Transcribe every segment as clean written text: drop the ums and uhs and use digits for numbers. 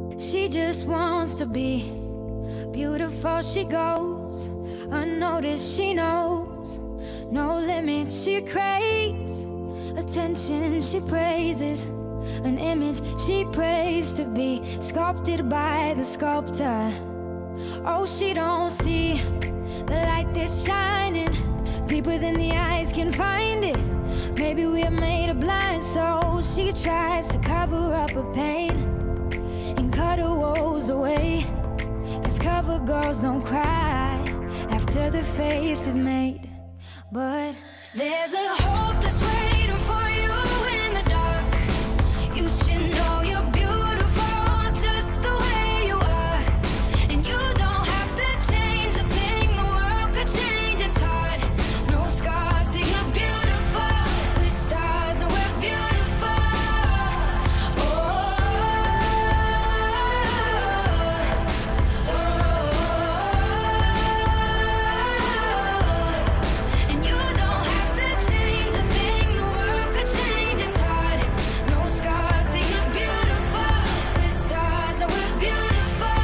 She just wants to be beautiful. She goes unnoticed. She knows no limits. She craves attention. She praises an image she prays to be sculpted by the sculptor. Oh, she don't see the light that's shining deeper than the eyes can find it. Maybe we're made of blind, so she tries to cover up her pain and cut her woes away. 'Cause cover girls don't cry after their face is made. But there's a hope that's waiting for you in the dark. You should know you're beautiful just the way you are. And you don't have to change a thing, the world could change. It's hard, no scars, see you're beautiful. We're stars and we're beautiful. And you don't have to change a thing, the world could change. It's hard, no scars, see you're beautiful. We're stars and we're beautiful.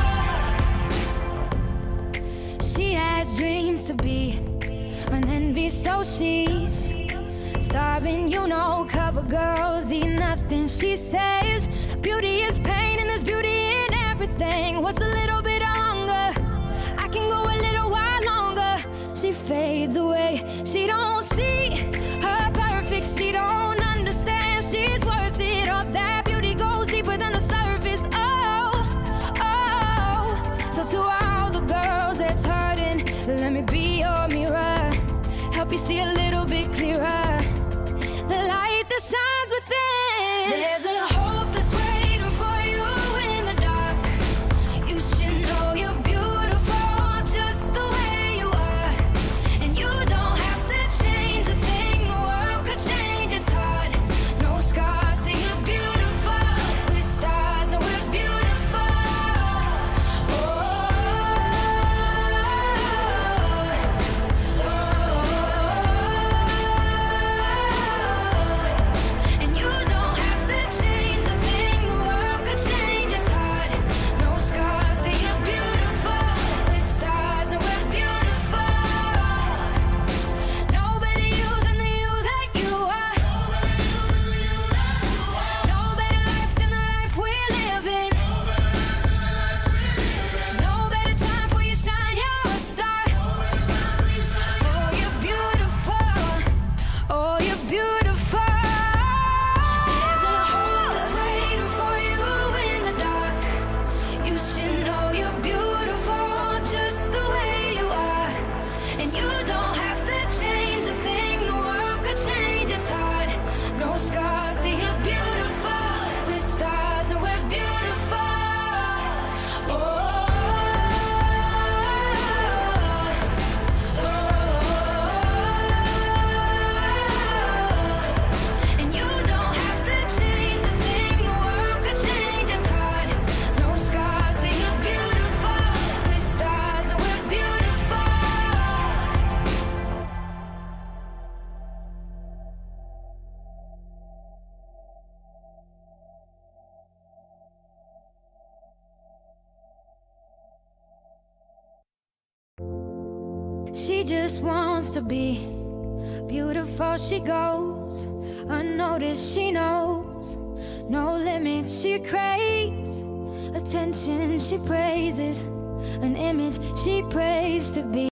She has dreams to be an envy, so she's starving. You know, cover girls eat nothing. She says beauty is pain and there's beauty in everything. What's a little bit of hunger? I can go a little while longer. She fades away. She don't see her perfect. She don't understand she's worth it. All that beauty goes deeper than the surface. Oh, oh. So to all the girls that's hurting, let me be your mirror, help you see a little bit clearer, the light that shines within. There's a hope that's waiting for you in the dark. You should know you're beautiful just the way you are. And you don't have to change a thing, the world could change. It's hard, no scars, see you're beautiful. We're stars and we're beautiful. And you don't have to change a thing, the world could change. It's hard, no scars, see you're beautiful. We're stars and we're beautiful. No better you than the you that you are. No better life than the life we're living. No better time for you shine, you're a star. Oh, you're beautiful. Oh, you're beautiful. There's a hope that's waiting for you in the dark. You should know you're beautiful just the way you are. And you don't have to change a thing, the world could change. It's hard, no scars, see you're beautiful. We're stars and we're beautiful. And you don't have to change a thing, the world could change. It's hard, no scars, see you're beautiful. We're stars and we're beautiful. She just wants to be beautiful. She goes unnoticed. She knows no limits. She craves attention. She praises an image she prays to be.